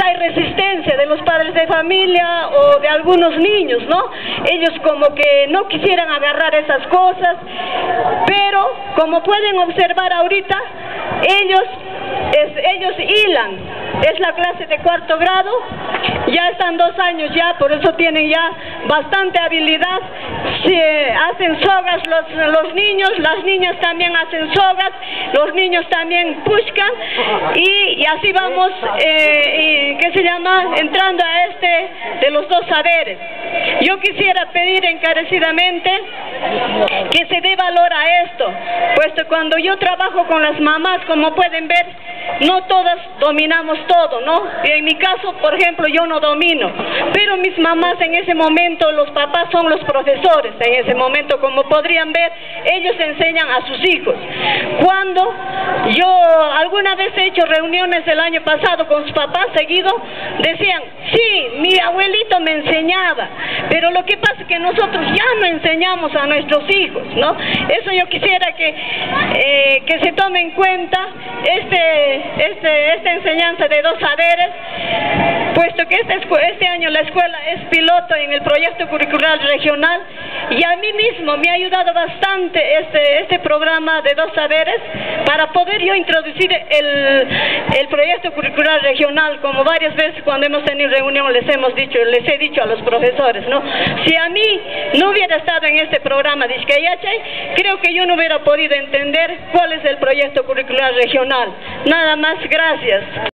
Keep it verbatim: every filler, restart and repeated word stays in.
hay resistencia de los padres de familia o de algunos niños, ¿no? Ellos como que no quisieran agarrar esas cosas, pero como pueden observar ahorita, ellos, es, ellos hilan. Es la clase de cuarto grado, ya están dos años ya, por eso tienen ya bastante habilidad. Se hacen sogas los, los niños, las niñas también hacen sogas, los niños también pushcan, y, y así vamos, eh, y, ¿qué se llama? Entrando a este de los dos saberes. Yo quisiera pedir encarecidamente que se dé valor a esto, puesto cuando yo trabajo con las mamás, como pueden ver, no todas dominamos todo, ¿no? Y en mi caso, por ejemplo, yo no domino, pero mis mamás en ese momento, los papás son los profesores en ese momento, como podrían ver, ellos enseñan a sus hijos. Cuando yo alguna vez he hecho reuniones el año pasado con sus papás seguido, decían, sí, mi abuelito me enseñaba, pero lo que pasa es que nosotros ya no enseñamos a nuestros hijos, ¿no? Eso yo quisiera que, eh, que se tome en cuenta este, este, esta enseñanza de dos saberes, puesto que este, este año la escuela es piloto en el proyecto curricular regional, y a mí mismo me ha ayudado bastante este, este programa de dos saberes para poder yo introducir el, el proyecto curricular regional, como varias veces cuando hemos tenido reunión les hemos dicho, les he dicho a los profesores, ¿no? Si a mí no hubiera estado en este programa de Iskayachay, creo que yo no hubiera podido entender cuál es el proyecto curricular regional. Nada más, gracias.